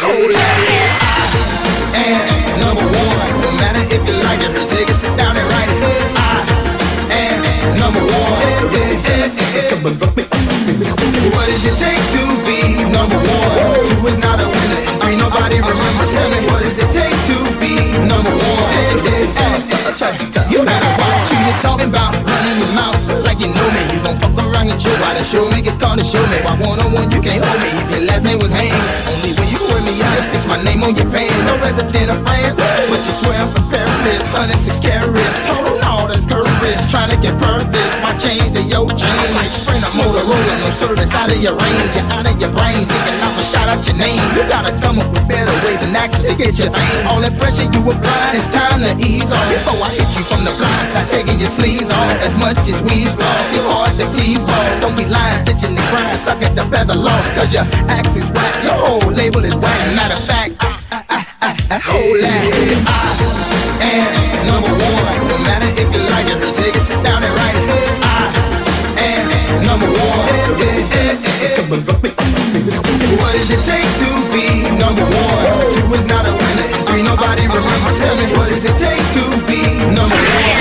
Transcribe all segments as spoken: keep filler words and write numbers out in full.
hold that. I am number one. No matter if you like it or take it, sit down and write it. I am number one. Come on, fuck me. What does it take to be number one? Two is not a winner. Ain't nobody remembers. Tell me, what does it take to be number one? You better watch who you're talking about. Running your mouth like you know me. You gon' fuck around and chill while the show me get called to show me. Why one on one you can't hold me? If your last name was Haynes, only when you with me honest, it's my name on your pan. No resident of France, but you swear I'm from Paris. Twenty-six carats, total no, that's courage. Trying to get purpose, my change to your change. Like sprint a Motorola, no service out of your range. You're out of your brains, thinking I'ma shout out your name. You gotta come up with better ways and actions to get your thing. All that pressure you apply, it's time to ease off. Before I hit you from the blind side, taking your sleeves off. As much as we's lost, it's hard to please boss. Don't be lying, bitching and crying, suck at the best of loss. Cause your axe is whack, your whole label is whack. Matter of fact, I, I, I, I, I hold that. I am number one. No matter if you like it or take it, sit down and write it. I am number one. Come on, fuck me. What does it take to be number one? Two is not a winner. Three, nobody remembers. Tell me, what does it take to be number one?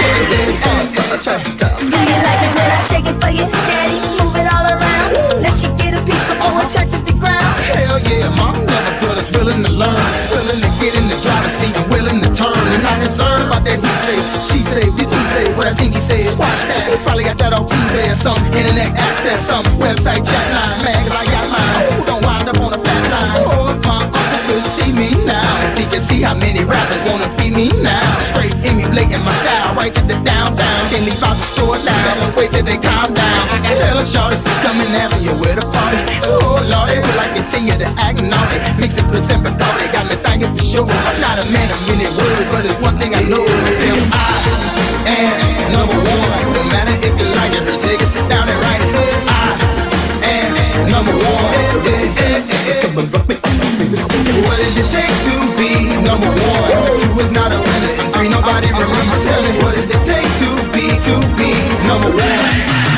Do you like it when I shake it for you, daddy? Move it all around. Let you get a piece before it touches the ground. Hell yeah, mom never put us willing to learn, willing to get in the driver's seat and willing to turn. And not concerned about that he say, she say, did he say what I think he said? Watch that, he probably got that off eBay or some internet access, some website chat line. Man, cause I got mine. Ooh, don't wind up on a fat line. Oh, my uncle could see me now. If he can see how many rappers wanna be me now. Straight emulating my style, right to the down down. Can't leave out the store now. Wait till they calm down. Hell, shorty, coming asking you where the party. Oh lordy, will I continue to act naughty? Mix it with sympathy, got me thinking for sure. I'm not a man of many words, but it's one thing I know. Damn, I am number one. No matter if you like it or take it, sit down and write it. I am number one. Come on, fuck me. What does it take to be number one? Two is not a winner, and three nobody remembers. Tell me, what does it take to be, to be number one?